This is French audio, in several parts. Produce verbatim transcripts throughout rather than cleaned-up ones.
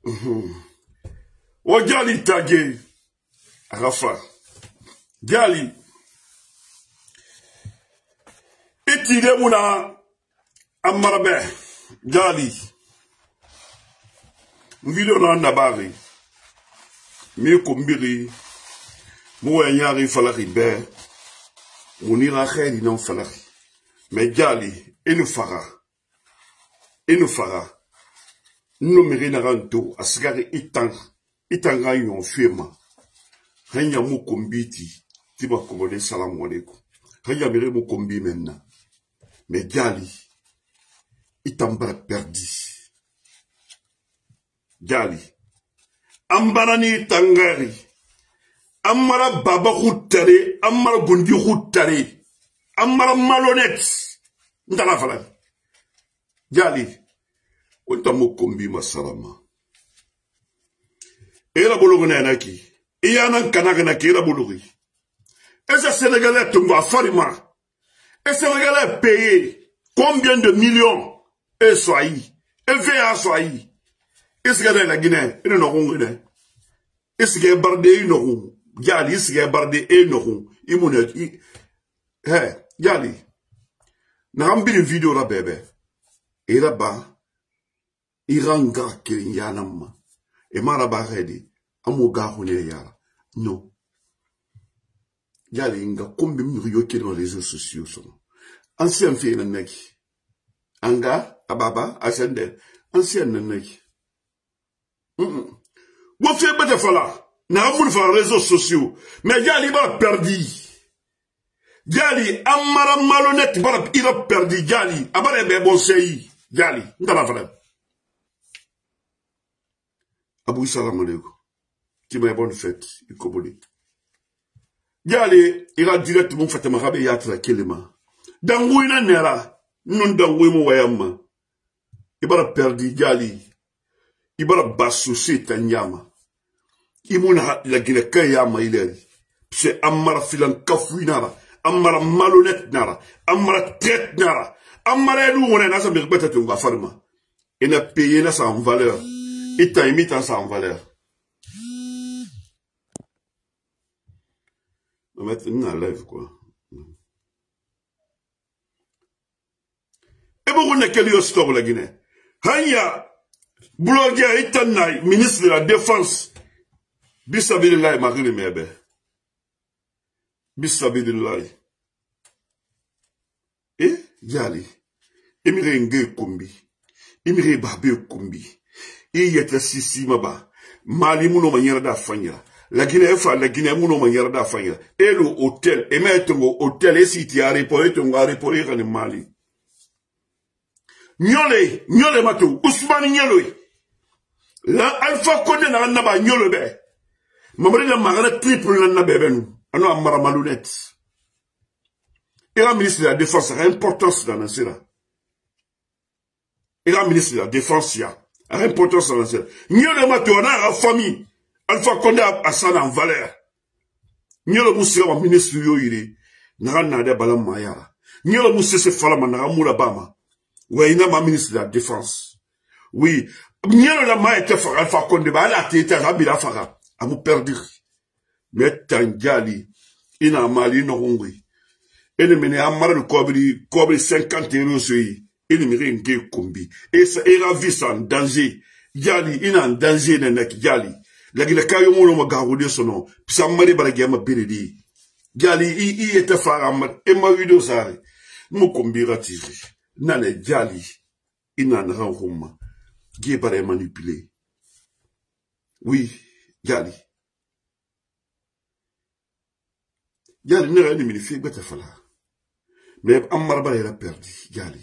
O Jali Tage, Rafa, Jali, Etide Muna, Amarabe, Jali, Video na Nabari, Mikumbiri, Mouanyari Falari Be, Mounira Khedi non Falari, mais Jali, et nous fara, et nous fara, nous mérinaranto, Asgari Itang. Itanga yon firma. Hanya mukombiti. Tiba komode salam alaikum. Hanya mere mukombi maintenant. Mais Jali. Itambara perdi. Jali. Ambarani tangari. Amara baba houtare. Amara gondi houtare. Amara malhonnête. Ndala fala. Jali. Onta mukombi masalama. Et la bologne naki. Et y a un canagana qui est la bologne. Et ce Sénégalais tombe à Farima. Et ce Sénégalais payé combien de millions et soyez. Et V A soyez. Et ce gars la Guinée, il n'aura rien. Et ce gars bardé, il n'aura rien. Yali, ce gars bardé, il n'aura rien. Il m'en dit. Hé, Yali. N'a pas une vidéo là, bébé. Et là-bas, il ranga qu'il y a un homme. Et maraba redi amuga hone yara non yali nga kombe muriyo ke dans les réseaux sociaux son ancien fait na neki anga ababa asende ancien na neki mm wo fait bete fala na mun fa réseaux sociaux mais yali ba perdi yali amara malhonnête ba il a perdu yali abare be bon sey yali ndala fala Abou salam alaikum. Qui m'a bonne fête, il koboli. Yali, il a directement fait ma rabe yatra kelema. Dangouina nera, non dangouimo wayama. Il va perdre Yali. Il va basso tanyama. Il m'a la guine kayama il est. C'est amara filan kafouinara. Amara malhonnête nara. Amara tête nara. Amara nous on est dans sa birbette on va farma. Il n'a payé na sa en valeur. Et t'as mis ça en valeur. On va mettre une live, quoi. Et bon, on a quel histoire, la Guinée. Hanya, blogueur, Itanay, ministre de la Défense. Bissabilillah, Marie le Mebe. Bissabilillah. Et, Yali. Emire Nge Kumbi. Emire Babé Kumbi. Il y a sisi maba mali muno manyara da fanya la Guinée fa la Guinée muno manyara da fanya et le hôtel et mettre au hôtel et si tu as répondu tu as répondu en Mali nyole nyole matou Ousmane nyole la Alpha Condé na naba nyole be mamri na magana triple na nabe benu ano amara malhonnête et la ministre de la Défense a importance dans la cela et la ministre de la Défense ya a importance dans la scène. Nous avons la famille. Alpha Condé a ça en valeur. Nous avons le ministre Yoiri. Nous avons le balam Mayara. Nous avons le Falama. Nous avons le Bama. Oui, nous avons le ministre de la Défense. Oui. Nous avons le Alpha Condé. Elle a été rabila fara. A vous perdu. Mais Tangali. Il a Mali, il a Hongrie. Il a mené à Mara de Kobri. Kobri cinquante euros sur lui. Il me renge kombi. Et ça, il a vu ça en danger. Yali, il est en danger, nenek, Yali. La guine kayo moulo ma garoude son nom. Puis ça m'a dit, bah, ma biridi. Yali, il était faram. Et ma vidéo, ça, mou kombi ratifé. Nane, Yali, il n'en rend rouma. Gué par manipulé. Oui, Yali. Yali, n'a rien de fait, bête fala. Mais, Amarba, il a perdu, Yali.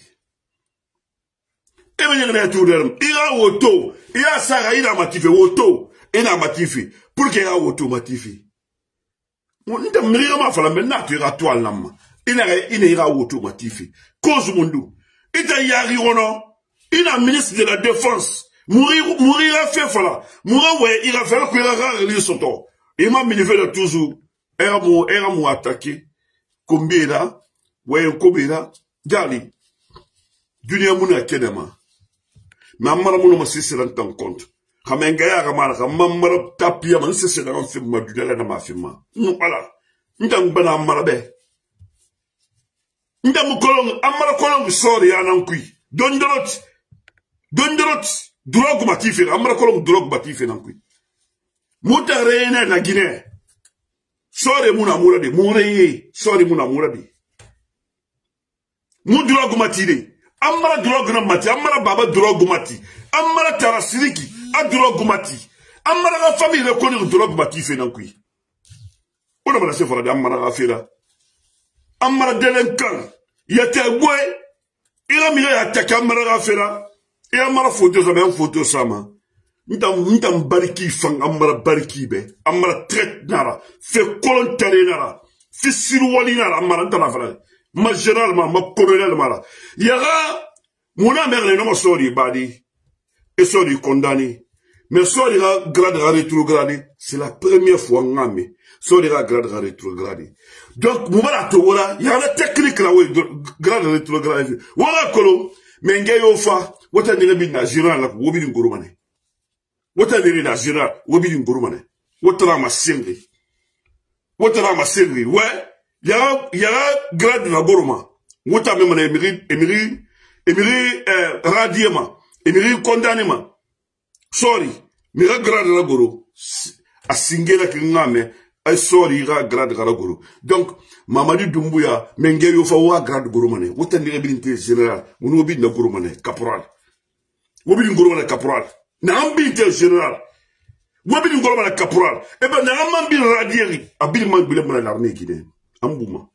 Et bien, il y a tout d'elle. Il y a auto. Il y a ça, il a matifié. Auto. Il a matifié. Pour qu'il y ait auto matifié. On ne m'a pas fait maintenant, tu iras toi l'âme. Il y a auto matifié. Cause monde. Il y a non. Il a ministre de la Défense. Mourir, mourir à faire, voilà. Mourir, ouais, il a fait qu'il a rarement son temps. Il m'a mis le toujours. Er mou, er mou attaqué. Combien là? Ouais, combien là? Gali. Dunia mouna kedema. Mais amara mouna ma sisi l'entend compte. Kamengaya kamara kamamara tapia man se se na film ma dudala na ma film. No ala. Ndam bana amara be. Ndam kolong amara kolong sorry anankui. Dondorot. Dondorot drog matife amara kolong drog matife nankui. Muta reena na Guinée. Sorry muna muradi mure sorry muna muradi. Mu drog matide. Amara drog na mati amara baba drog mati. Amara tarasiriki a drog mati. Amara la famille reconnaît drog mati fait nankui. On a se fera d'amara afira. Amara delinquant. Yate boy. Il a mis à ta caméra afira. Et amara photo ça même photo sama. Ntam ntam bariki fang amara bariki be. Amara traite nara. Fait colon tare nara. Fait sirwali nara amara ntana fara. Ma généralement ma colonel mara. Yara mona merle no sorry badi. Et sorry condamné. Mais sorry grade rétrogradé. C'est la première fois ngame. Sorry grade rétrogradé. Donc moubala to wala y a la technique là oui grade rétrogradé. Wala kolo menge yofa wata ndire bi na général la wobi di ngurumane. Wata ndire na général wobi di ngurumane. Wata la ma singri. Wata la ma singri. Ouais, y a y a grade la goruma. Wata même na émiri émiri émiri euh radiema. Émiri condamnement. Sorry, mais la grade la goro. A singela ki ngame ay sorry ga grade la goro. Donc Mamadi Doumbouya menge yo fa wa grade goro mané. Wota ndire bilinte général, wono bi na goro mané caporal. Wobi di goro mané caporal. Na ambinte général. Wobi di goro mané caporal. E ben na ambi radieri, abil man bile mané l'armée guinéenne. Ambouma.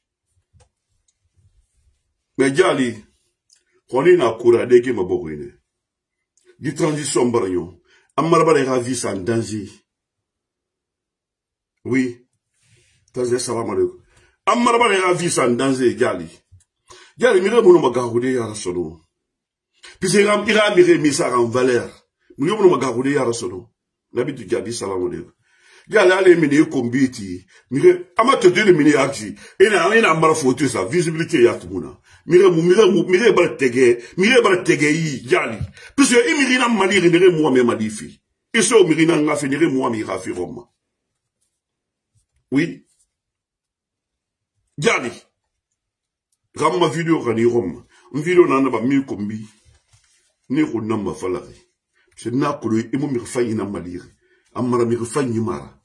Mais jali koni na kura deke mabogwene. Di transition baranyo. Amara ba vie en danger. Oui. Taze salam alaikum. Amara ba vie en danger gali. Gali mire mono magarude ya rasono. Puis ira ira mire misa en valeur. Mire mono magarude ya rasono. Nabi tu gabi salam alaikum. Gali ale mine kombiti. Mire amate de mine aksi. Ina ina amara photo sa visibilité ya tumuna. Mire mu mire mu mire ba tege, mire ba tege yi yali. Puisque imirina mali renere moi me malifi. Iso mirina nga finire moi mi rafi roma. Oui. Yali. Ramma video rani roma. Un video nana ba mi kombi. Ni ko namba falari. C'est na ko imo mi fayi na malire. Amara mi fayi mara.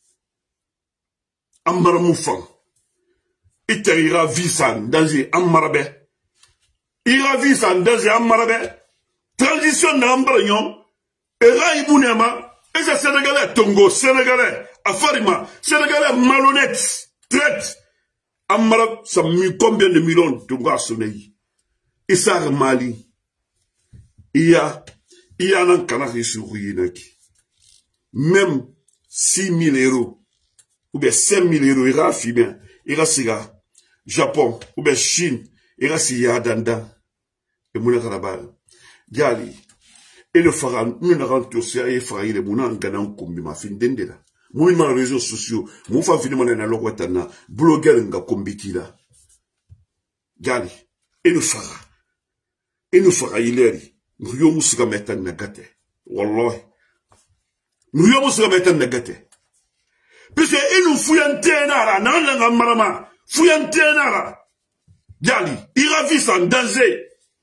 Amara mu fan. Ite ira visan danger amarabe. Ira visan danger amarabe. Transition na ambaranyon. Era ibunema. Et c'est Sénégalais Tongo, Sénégalais Afarima, Sénégalais malhonnête, traite. Amara, ça mis combien de millions de Tongo à Soleil. Issa Mali. Il y a, il y a un canard sur Ruinaki. Même six mille euros, ou bien cinq mille euros, il y a bien, il y a Japon, ou bien Chine, il y a Danda, et Mouna Karabal. Gali, et le pharaon, nous n'avons pas de pharaon, et Mouna Nganan Kombi, ma fin d'Endela. Moi, dans les réseaux sociaux, mon femme finalement dans la Logwatana, blogueur nga Kombi Kila. Gali, et le pharaon, et le pharaon, il est, nous y avons ce mettre en nagate. Wallah. Nous y avons ce mettre en nagate. Puisque il nous fouille un ténara, nan la marama, fouille un ténara. Gali, il ravisse en danger.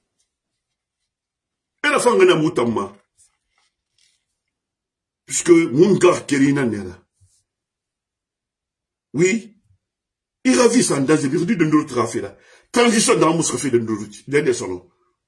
Et la femme n'a moutama. Puisque mon gars Kerina nera. Oui, il ravisse en danger. Il dit de nous trafiler. Transition dans la mousse fait de nous. D'un salon.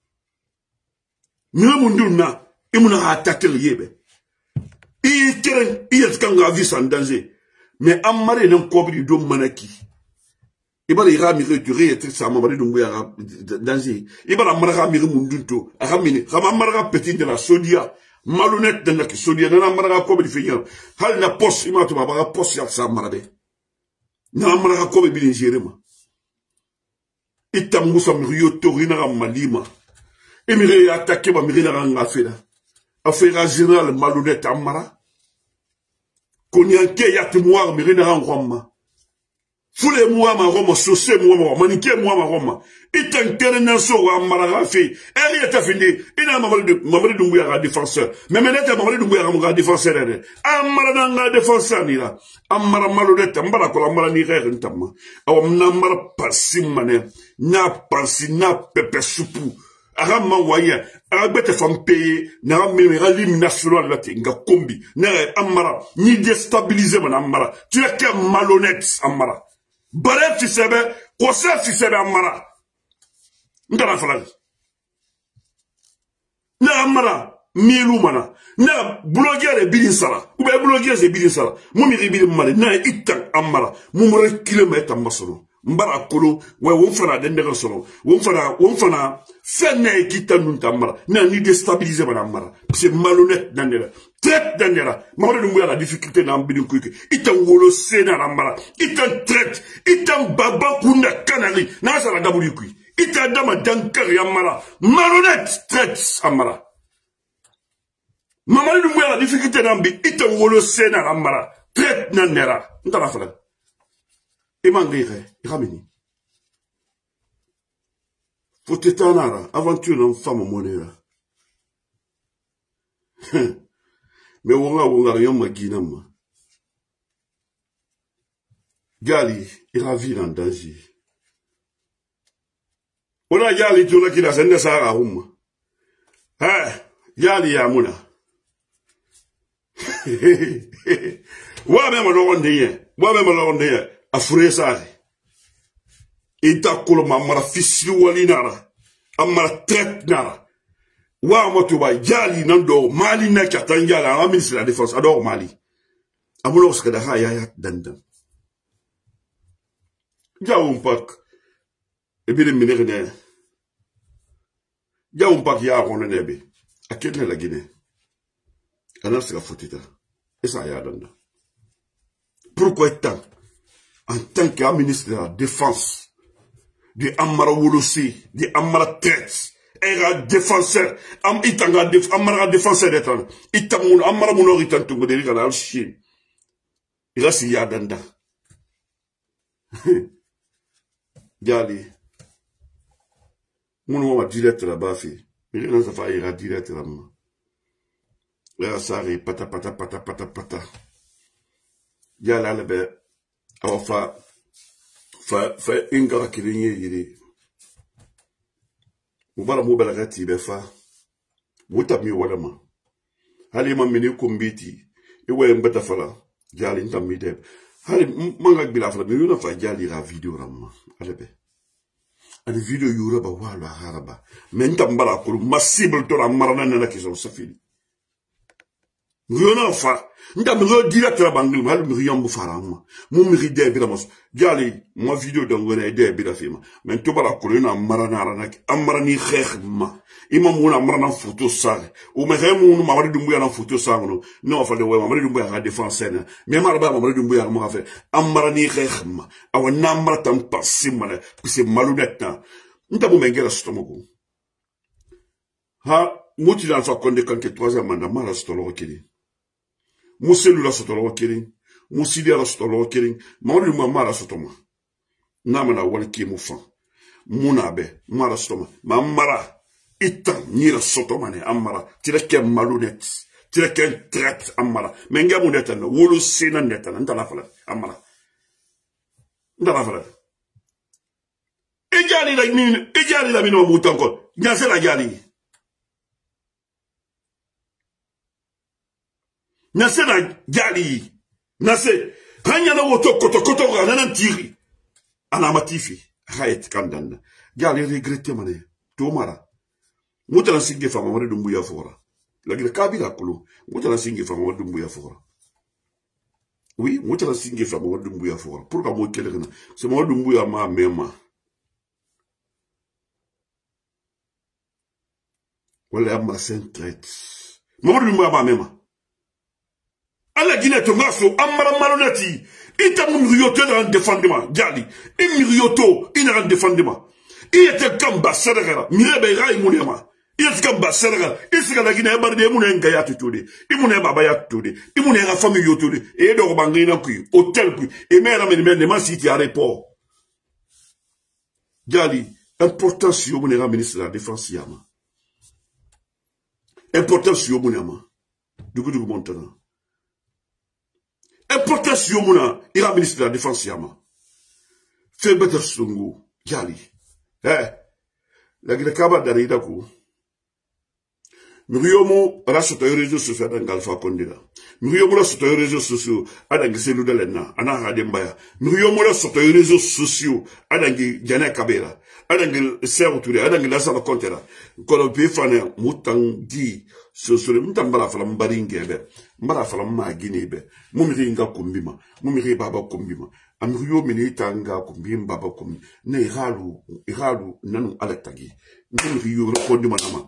Nous avons et nous avons attaqué le yébe. Il tient, il est quand ravisse en danger. Mais Amare n'a pas de dom manaki. Il va y ramener du ré et ça m'a dit de danger. Il va la ramener mundunto. A ramener. Ramamara petit de la sodia. Malhonnête de la sodia. N'a pas comme il fait. Hal na poste. Il m'a tout ma poste à sa marade. N'a pas comme il est ma. Il t'a moussa mrio torina malima. Et mire attaqué ma mire na ngafela. Affaire générale malhonnête Amara. Konyanke yat noir mire na ngwama. Fule moi ma Roma, saucé moi ma Roma, maniqué moi ma Roma. Itan Kerenaso ou Amarafi. Elle est affiné. Il a Mamadi Doumbouya défenseur. Mais maintenant, Mamadi Doumbouya un défenseur. Amaranga défenseur ni là. Amara malodette, Ambara Kolamara ni rère ntama. Awam namara passim mané. Na pansi, na pepe soupou. Aram mawaya. Arabete femme payé. N'a même l'hymne national là, nga kombi. N'a Amara. Ni déstabiliser mon Amara. Tu es qu'un malhonnête, Amara. Baref tu sais bien. Kosef tu sais bien, Amara. Ndara falal na amara milu mana na blogueur e bilin sala ou be blogueur e bilin sala mo mi bilin male na itan amara mo mo kilomètre masono mbara kolo we won fana den de solo won fana won fana fenne e kitan nun tamara na ni déstabiliser mana amara c'est malhonnête dandela traite dandela ma wala dum la difficulté na mbidin kuike itan wolo sena amara itan traite itan baba kuna kanari na sala gaburi kui ita dama dankar yamara malhonnête traite amara mamari dum la difficulté nambi ita wolo sena amara traite nanera ndara fala e mangire rameni faut étanara aventure en femme monera mais wonga wonga yomma ginama gali ira vie en danger. Ona yali tula kila sende sara umma. Ha, yali ya muna. Wa me mo wonde ye, wa me mo wonde ye, afure sare. Ita kolo mamara fisi wali nara, amara tret nara. Wa mo to ba yali nando Mali na katan yala a ministre de la défense ador Mali. Amulo skada ha ya ya dandan. Jawu pak. Ebi de minere ya un pak ya rone nebe akene la Guinée ana sera fotita et ça ya danda pourquoi tant en tant que ministre de la défense de Amara Wolosi de Amara Tête era défenseur am itanga def Amara défenseur d'être itamun Amara munoritan tungo de rigala alchi il a si ya danda Gali Mounou va direct là-bas, fi. Mais là, ça va ira direct là-bas. Là, ça arrive, pata, pata, pata, pata, pata. Ya là, le bé. Alors, fa, fa, fa, ingara qui vient yiri. Moubala moubala gati, be fa. Wota mi wala ma. Hali ma mini kumbiti. Iwe mbeta fala. Jali nta mi deb. Hali, manga bila fala. Mais yon fa jali ra vidéo ramma. Allez, be. Ani video yura ba wala haraba menta mbala ko massible to la marana na kiso safili ngona fa nda mzo direct la bangul mal mi yambu farama mu mi ride bi damos jali ma video do ngone de bi da fima men to bala ko na marana rana ki amara ni xex ma imam wona marana photo sare o me remu ma wadi dumbu ya na photo sare no no fa de we ma wadi dumbu ya défense na me ma ba ma wadi dumbu ya ma fa amara ni xex ma awa namara tam pasimale c'est malhonnête nta bo mengela stomago ha muti dans fa konde kanke troisième mandat mala stolo kili muselu la stolo kili musidi la stolo kili mawdu ma mala stoma namana walki mufa munabe mala stoma mamara ita ni la stoma ne amara tireke malhonnête tireke traite amara menga muneta no wolo sena neta nta la fala amara nta la fala Ejali la mine, ejali la mine muta encore. Nyase la jali. Nyase la jali. Nyase. Hanya na woto koto koto ga nan tiri. Ana matifi. Hayet kandanda. Jali regrette mané. Tomara. Muta la singe fama wale dumbu ya fora. La gile kabila kulo. Muta la singe fama wale dumbu ya fora. Oui, muta la singe fama wale dumbu ya fora. Pourquoi mo kele na? C'est mo dumbu ya ma mema. Wala ma traite. Mamadou Mbaba mema. Ala Guinée to ngaso amara malonati. Ita mumrioto dans défendement. Jali. Imrioto ina dans défendement. Il était comme ambassadeur. Mirebe rai munema. Iska basarga, iska la gina barde mune nga ya tutude, imune baba ya tutude, imune nga famille yotude, e do bangina kui, hotel kui, e mera me me ma city aéroport. Jali, importance yo mune nga ministre de la défense yama. Importance yo mune yama. Dugu dugu montana. Importance yo mune ira ministre de la défense yama. Fait better sungu, jali. Eh, la gina kaba darida ku. Muriyomo ala soto réseaux sociaux adan galfa kondira. Muriyomo la soto réseaux sociaux adan giselu delena ana hadembaya. Muriyomo la soto réseaux sociaux adan gi jana kabera. Adan gi seru tude adan gi lasala kontera. Kono pe fane mutang di so so mutambara fala mbaringebe. Mbara fala maginebe. Mumiri nga kumbima. Mumiri baba kumbima. Amriyo mini tanga kumbim baba kumbi. Ne iralu iralu nanu aletagi. Mumiri rekondi manama.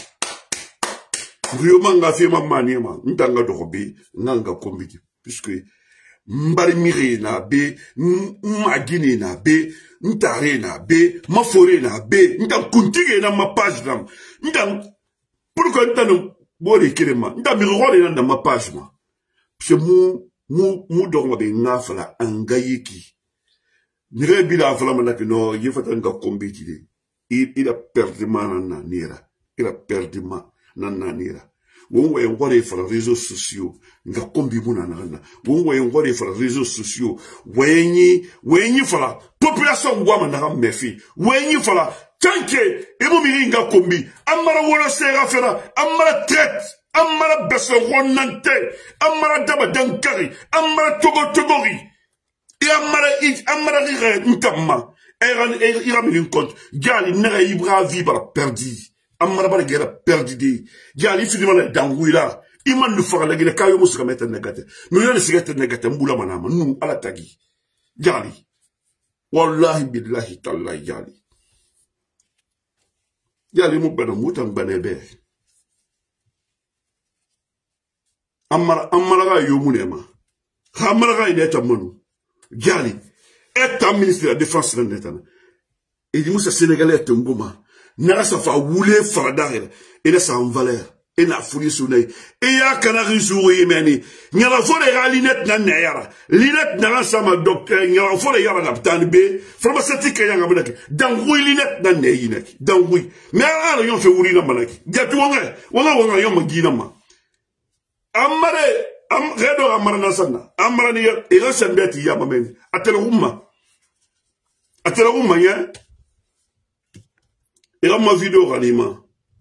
Rio manga fi ma maniema ntanga dokobe nanga kombiti puisque mbari mire na be magine na be ntare na be mafore na be nta kuntige na ma page nam nta pourquoi nta no bori kirema nta mi role na ma page ma c'est mu mu mu dokobe be ngafala angayiki nire bila fala manake no yefata nga kombiti de il a perdu manana nira il a perdu ma nananira wonwe ngore fara réseaux sociaux nga kombi muna nana wonwe ngore fara réseaux sociaux wenyi wenyi fara population ngwama na mefi wenyi fara tanke ebo miringa kombi amara wala sera fera amara traite amara beso ronante amara daba dankari amara togo togori e amara i amara rire ntama eran iramini compte gali nera ibra vibra perdi amara bara gera perdidi jali fidima dangwila iman du faga la gina kayo musuka meta negate no yone sigate negate mbula manama nu ala tagi jali wallahi billahi tallahi jali jali mu bana mutam banebe amara amara ga yomunema amara ga ina tamunu jali eta ministre de la défense netana et di musa sénégalais tunguma n'a sa fa woulé fradare et la sa en valeur et na fouli sounay et ya kanari souri meni nyara fole ga linet na nayara linet na sa ma docteur nyara fole yara na tan be pharmaceutique ya ngabulaki dangui linet na neyinek dangui mais ala yon fe wuri na manaki jatu wonga wonga wonga yon magina ma amare am redo amara na sanna amara ni e ga sembeti ya mameni atela umma atela umma ya. Et là, ma vidéo, Ranima.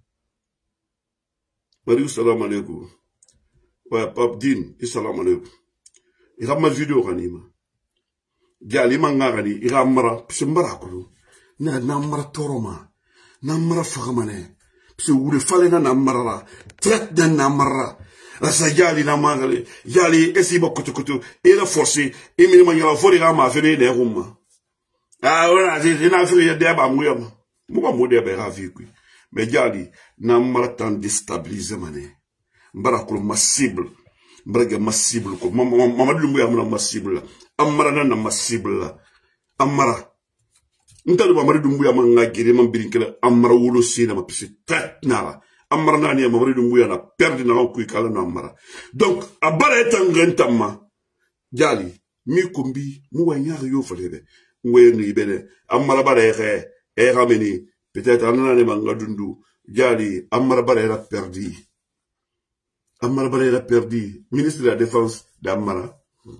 Marie, salam alaikum. Ouais, Pape Din, salam alaikum. Et là, ma vidéo, Ranima. Gali mangari, il a mara, c'est mbarakulu. Na namara toroma. Namara fagamane. C'est où le fallait na namara. Traite de namara. La sagali namagale. Yali, esi bokotokoto. Et la forcé. Et minimum, il a fallu rama, venir des roumas. Ah, voilà, j'ai n'a fait des bamouilles. Moi, moi, je ravi, mais jali, n'a pas tant déstabilisé, mané. Mbarakou massible, mbarakou massible, maman, maman, lumouya, maman, massible, amara, n'a massible, amara. N'tali, maman, lumouya, maman, giri, maman, birinkele, amara, wolo, sina, ma, pisi, tête, nara. Amara, nani, maman, lumouya, na, perdu, na, kui, kala, na, amara. Donc, abara, etan, rentama, jali, mi, kumbi, mouwa, nyari, yo, falebe, mouwe, ni, bene, amara, bara, ere, et ramené, peut-être en année mangadundu, Jali, Amara era perdu. Amara era perdu. Ministre de la Défense d'Amara.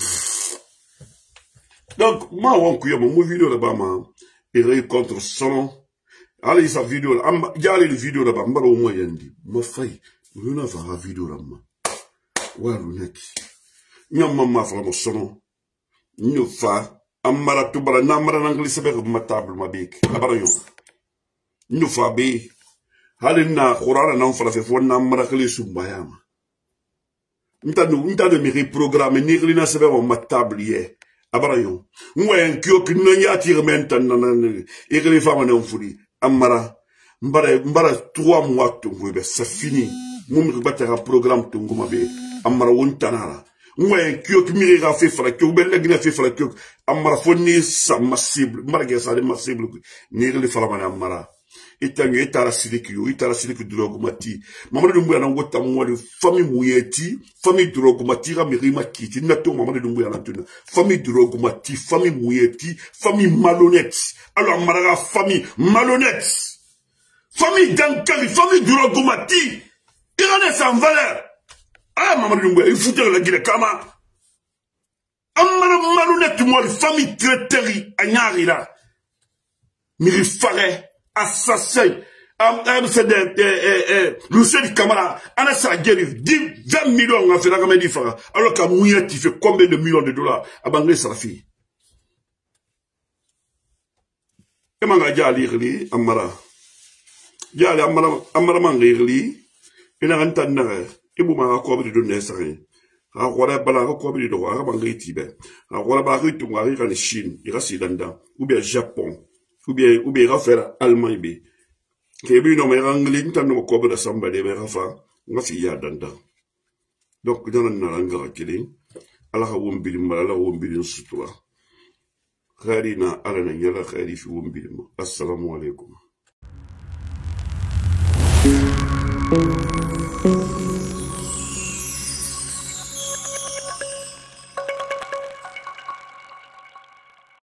Donc, moi, on couille mon vidéo là-bas, il contre son. Allez, sa vidéo là, Jali, le vidéo là-bas, Mara au moyen dit, ma faille, je n'ai pas la vidéo là-bas. Ouais, le mec. Nyam maman, frère, mon son. Nous fa. Amara tubara namara nangli sebe ma table ma bik abara yo ñu fa bi halina qur'ana nan fala fe fo namara kali sumbayama nta nu nta de mi programme ni glina sebe ma table ye abara yo ngwen kyo ki no nyati rementa nan igli fama non fudi amara mbara mbara trois mois to ngwe c'est fini mum ko batera programme to nguma be amara wontanara ouais kyo kimiri ga fe fala kyo belle gina fe fala kyo amara fonni sa massible marga sa de massible ni le fala mana amara etanyo etara siliki yo etara siliki drogumati Mamadou Doumbouya na ngota mwali famille Mouyeti famille drogumati ga mirima kiti na to Mamadou Doumbouya na tuna famille drogumati famille Mouyeti famille malhonnête alors maraga famille malhonnête famille Dankari famille drogumati irane sans valeur ah Mamadou Doumbouya il foutait la guide kama amara malhonnête moi famille traiteri anyari là miri fare assassin c'est de Lucien Camara on a ça guéri vingt millions on a fait la gamme d'Ifara alors qu'à Mouyeti fait combien de millions de dollars à Bangladesh sa fille et manga jali ri amara jali amara amara manga ri ina ranta ndare ibu manga ko bi do nesare a wala bala ko bi do a banga tibe a wala ba ritu ngari kan Chine ira sidanda ou bien Japon ou bien ou bien faire allemand bi kebi no me angli tan no ko be samba de be rafa nga fi ya danda donc dana na nga kili ala ha won bilim ala won bilim sutura kharina ala na yala khari fi won bilim assalamu alaikum